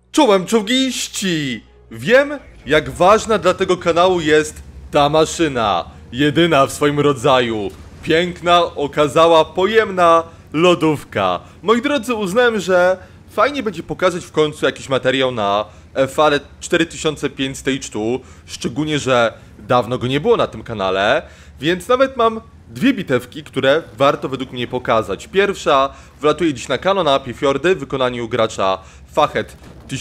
Czołem czołgiści! Wiem, jak ważna dla tego kanału jest ta maszyna. Jedyna w swoim rodzaju. Piękna, okazała, pojemna lodówka. Moi drodzy, uznałem, że fajnie będzie pokazać w końcu jakiś materiał na FR 4005 Stage 2. Szczególnie, że dawno go nie było na tym kanale. Więc nawet mam dwie bitewki, które warto według mnie pokazać. Pierwsza wlatuje dziś na kanał na mapie Fjordy w wykonaniu gracza Fachet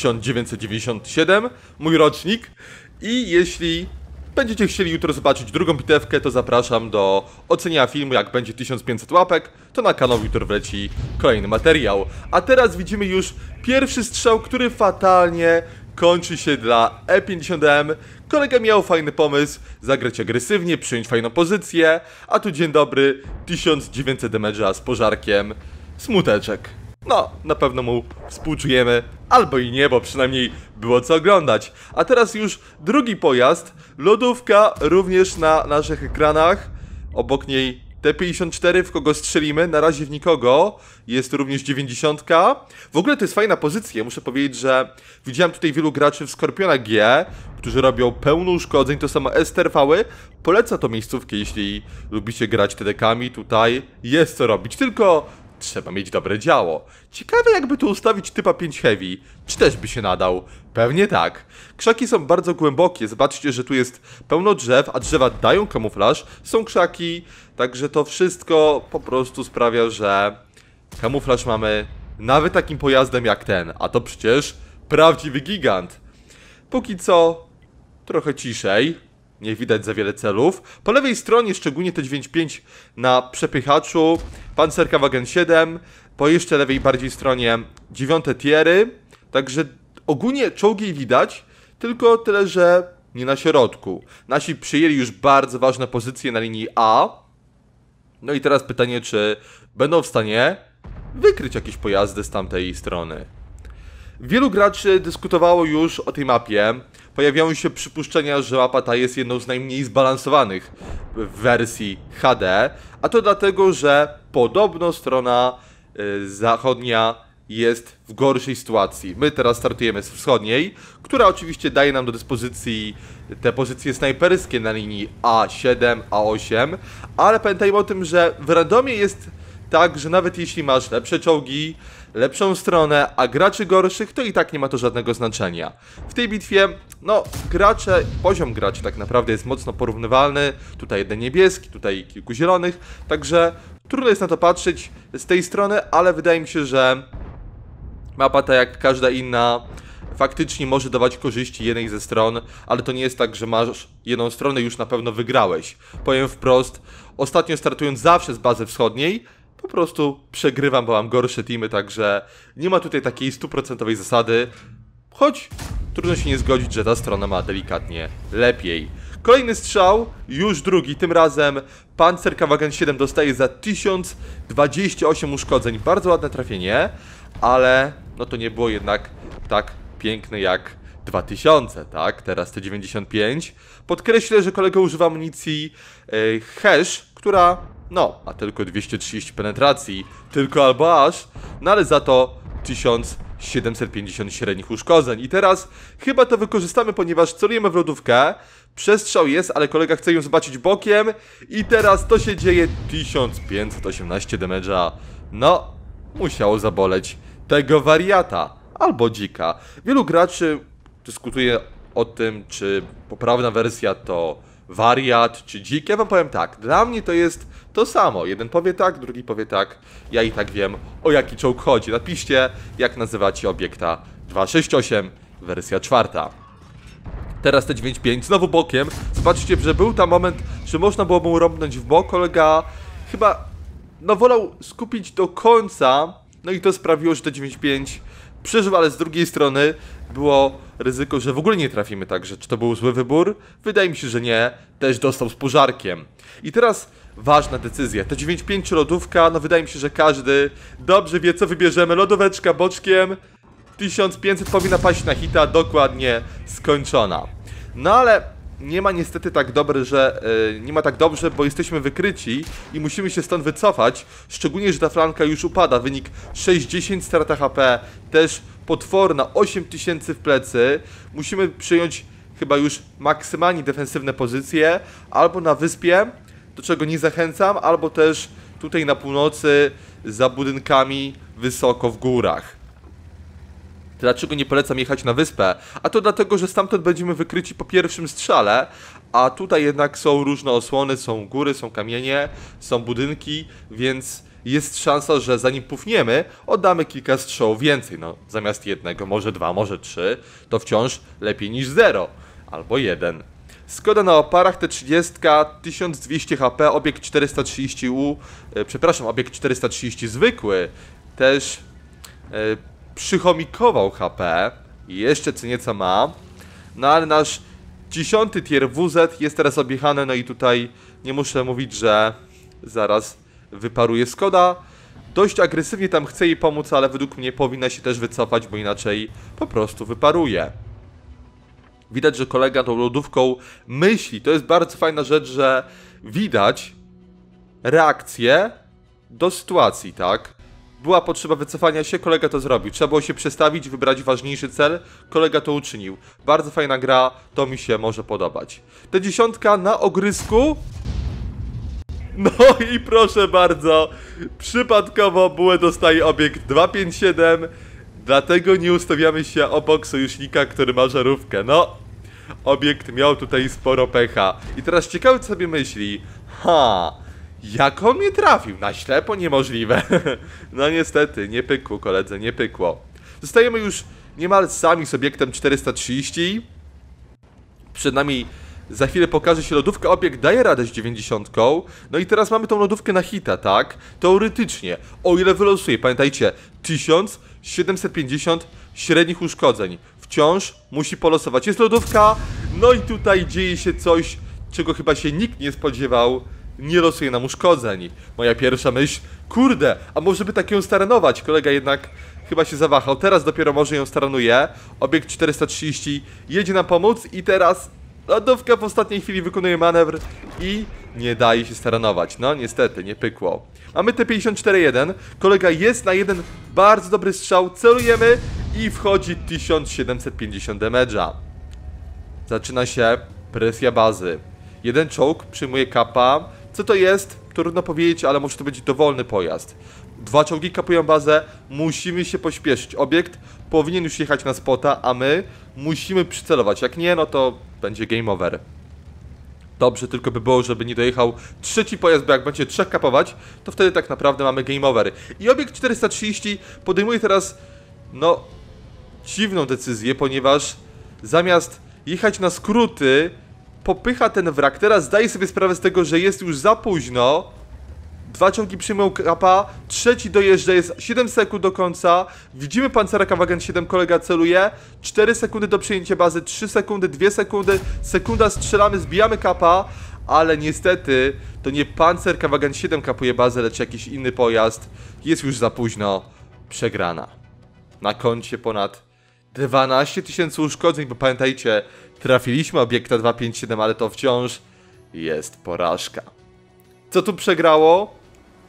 1997, mój rocznik. I jeśli będziecie chcieli jutro zobaczyć drugą bitewkę, to zapraszam do oceniania filmu. Jak będzie 1500 łapek, to na kanał jutro wleci kolejny materiał. A teraz widzimy już pierwszy strzał, który fatalnie kończy się dla E50M. Kolega miał fajny pomysł, zagrać agresywnie, przyjąć fajną pozycję, a tu dzień dobry, 1900 damage'a z pożarkiem, smuteczek. No, na pewno mu współczujemy, albo i nie, bo przynajmniej było co oglądać. A teraz już drugi pojazd, lodówka również na naszych ekranach, obok niej T54, w kogo strzelimy, na razie w nikogo, jest również 90. W ogóle to jest fajna pozycja, muszę powiedzieć, że widziałem tutaj wielu graczy w Skorpiona G, którzy robią pełno uszkodzeń, to samo STRV-y. Polecam tą miejscówkę, jeśli lubicie grać TD-kami, tutaj jest co robić, tylko trzeba mieć dobre działo. Ciekawe, jakby tu ustawić typa 5 Heavy, czy też by się nadał? Pewnie tak. Krzaki są bardzo głębokie, zobaczcie, że tu jest pełno drzew, a drzewa dają kamuflaż, są krzaki, także to wszystko po prostu sprawia, że kamuflaż mamy nawet takim pojazdem jak ten, a to przecież prawdziwy gigant. Póki co trochę ciszej, nie widać za wiele celów. Po lewej stronie, szczególnie T95 na przepychaczu, Panzerwagen 7, po jeszcze lewej bardziej stronie 9 tiery, także ogólnie czołgi widać, tylko tyle, że nie na środku. Nasi przyjęli już bardzo ważne pozycje na linii A. No i teraz pytanie, czy będą w stanie wykryć jakieś pojazdy z tamtej strony. Wielu graczy dyskutowało już o tej mapie. Pojawiają się przypuszczenia, że mapa ta jest jedną z najmniej zbalansowanych w wersji HD. A to dlatego, że podobno strona zachodnia jest w gorszej sytuacji. My teraz startujemy z wschodniej, która oczywiście daje nam do dyspozycji te pozycje snajperskie na linii A7, A8. Ale pamiętajmy o tym, że w Radomie jest tak, że nawet jeśli masz lepsze czołgi, lepszą stronę, a graczy gorszych, to i tak nie ma to żadnego znaczenia. W tej bitwie, no, poziom graczy tak naprawdę jest mocno porównywalny. Tutaj jeden niebieski, tutaj kilku zielonych, także trudno jest na to patrzeć z tej strony, ale wydaje mi się, że mapa ta jak każda inna faktycznie może dawać korzyści jednej ze stron, ale to nie jest tak, że masz jedną stronę i już na pewno wygrałeś. Powiem wprost, ostatnio startując zawsze z bazy wschodniej, po prostu przegrywam, bo mam gorsze teamy, także nie ma tutaj takiej 100% zasady, choć trudno się nie zgodzić, że ta strona ma delikatnie lepiej. Kolejny strzał, już drugi, tym razem Panzerwagen 7 dostaje za 1028 uszkodzeń, bardzo ładne trafienie, ale no to nie było jednak tak piękne jak 2000, tak? Teraz te 95. Podkreślę, że kolega używa amunicji Hash, która no, ma tylko 230 penetracji, tylko albo aż, no ale za to 1750 średnich uszkodzeń. I teraz chyba to wykorzystamy, ponieważ celujemy w lodówkę, przestrzał jest, ale kolega chce ją zobaczyć bokiem i teraz to się dzieje, 1518 damage'a. No, musiało zaboleć tego wariata, albo dzika. Wielu graczy dyskutuje o tym, czy poprawna wersja to wariat czy dzik. Ja wam powiem tak, dla mnie to jest to samo. Jeden powie tak, drugi powie tak. Ja i tak wiem, o jaki czołg chodzi. Napiszcie, jak nazywacie obiekta 268, wersja 4. Teraz T95, znowu bokiem. Zobaczcie, że był tam moment, że można było mu rąbnąć w bok. Kolega chyba, no, wolał skupić do końca. No i to sprawiło, że T95 przeżył, ale z drugiej strony było ryzyko, że w ogóle nie trafimy, także czy to był zły wybór? Wydaje mi się, że nie. Też dostał z pożarkiem. I teraz ważna decyzja. T95 czy lodówka? No wydaje mi się, że każdy dobrze wie, co wybierzemy. Lodóweczka boczkiem. 1500 powinna paść na hita, dokładnie skończona. No ale nie ma niestety tak dobrze, nie ma tak dobrze, bo jesteśmy wykryci i musimy się stąd wycofać. Szczególnie, że ta flanka już upada. Wynik 6-10, strata HP też potworna, 8000 w plecy. Musimy przyjąć chyba już maksymalnie defensywne pozycje, albo na wyspie, do czego nie zachęcam, albo też tutaj na północy, za budynkami, wysoko w górach. Dlaczego nie polecam jechać na wyspę? A to dlatego, że stamtąd będziemy wykryci po pierwszym strzale, a tutaj jednak są różne osłony, są góry, są kamienie, są budynki, więc jest szansa, że zanim pufniemy, oddamy kilka strzałów więcej. No, zamiast jednego, może dwa, może trzy, to wciąż lepiej niż 0 albo 1. Skoda na oparach T30, 1200 HP, obiekt 430U, przepraszam, obiekt 430 zwykły, też przychomikował HP i jeszcze co nieco ma. No ale nasz 10. tier WZ jest teraz objechany, no i tutaj nie muszę mówić, że zaraz wyparuje Skoda. Dość agresywnie tam chce jej pomóc, ale według mnie powinna się też wycofać, bo inaczej po prostu wyparuje. Widać, że kolega tą lodówką myśli. To jest bardzo fajna rzecz, że widać reakcję do sytuacji, tak? Była potrzeba wycofania się, kolega to zrobił. Trzeba było się przestawić, wybrać ważniejszy cel. Kolega to uczynił. Bardzo fajna gra, to mi się może podobać. T10 na ogrysku. No i proszę bardzo, przypadkowo bułę dostaje obiekt 257. Dlatego nie ustawiamy się obok sojusznika, który ma żarówkę. No, obiekt miał tutaj sporo pecha. I teraz ciekawe co sobie myśli. Jak on mnie trafił? Na ślepo niemożliwe. No niestety, nie pykło koledze, nie pykło. Zostajemy już niemal sami z obiektem 430. Przed nami za chwilę pokaże się lodówka, obiekt daje radę z 90. No i teraz mamy tą lodówkę na hita, tak? Teoretycznie, o ile wylosuje, pamiętajcie, 1750 średnich uszkodzeń. Wciąż musi polosować. Jest lodówka, no i tutaj dzieje się coś, czego chyba się nikt nie spodziewał. Nie losuje nam uszkodzeń. Moja pierwsza myśl, kurde, a może by tak ją staranować? Kolega jednak chyba się zawahał. Teraz dopiero może ją staranuje. Obiekt 430 jedzie nam pomóc i teraz lodówka w ostatniej chwili wykonuje manewr i nie daje się staranować. No niestety, nie pykło. Mamy T54-1. Kolega jest na jeden bardzo dobry strzał. Celujemy i wchodzi 1750 damage'a. Zaczyna się presja bazy. Jeden czołg przyjmuje kapa. Co to jest? Trudno powiedzieć, ale może to być dowolny pojazd. 2 czołgi kapują bazę. Musimy się pośpieszyć. Obiekt powinien już jechać na spota, a my musimy przycelować. Jak nie, no to będzie game over. Dobrze tylko by było, żeby nie dojechał trzeci pojazd, bo jak będzie 3 kapować, to wtedy tak naprawdę mamy game over. I obiekt 430 podejmuje teraz, no, dziwną decyzję, ponieważ zamiast jechać na skróty, popycha ten wrak. Teraz zdaje sobie sprawę z tego, że jest już za późno. 2 czołgi przyjmują kapa, trzeci dojeżdża, jest 7 sekund do końca. Widzimy Panzerka Wagen 7, kolega celuje. 4 sekundy do przyjęcia bazy, 3 sekundy, 2 sekundy, sekunda, strzelamy, zbijamy kapa. Ale niestety to nie Panzerka Wagen 7 kapuje bazę, lecz jakiś inny pojazd. Jest już za późno, przegrana. Na koncie ponad 12 000 uszkodzeń, bo pamiętajcie, trafiliśmy obiekta 257, ale to wciąż jest porażka. Co tu przegrało?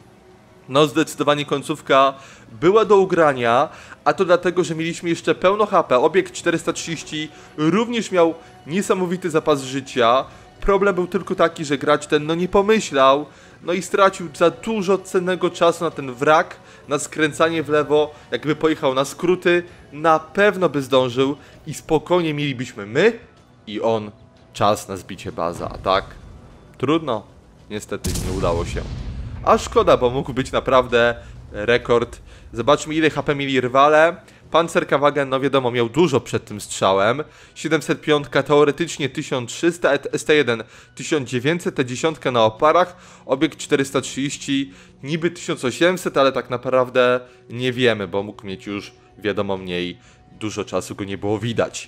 No zdecydowanie końcówka była do ugrania, a to dlatego, że mieliśmy jeszcze pełno HP. Obiekt 430 również miał niesamowity zapas życia. Problem był tylko taki, że gracz ten no nie pomyślał, no i stracił za dużo cennego czasu na ten wrak, na skręcanie w lewo. Jakby pojechał na skróty, na pewno by zdążył i spokojnie mielibyśmy my i on czas na zbicie bazy, a tak? Trudno. Niestety nie udało się. A szkoda, bo mógł być naprawdę rekord. Zobaczmy, ile HP mieli rywale. Panzerka Wagen, no wiadomo, miał dużo przed tym strzałem. 705, teoretycznie 1300, ST1 1900, T10 na oparach. Obiekt 430, niby 1800, ale tak naprawdę nie wiemy, bo mógł mieć już, wiadomo, mniej. Dużo czasu go nie było widać.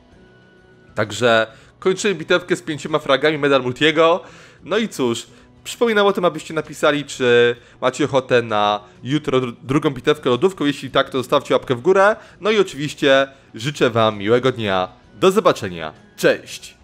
Także kończymy bitewkę z 5 fragami, medal Multiego. No i cóż, przypominam o tym, abyście napisali, czy macie ochotę na jutro drugą bitewkę lodówką. Jeśli tak, to zostawcie łapkę w górę. No i oczywiście życzę wam miłego dnia. Do zobaczenia. Cześć!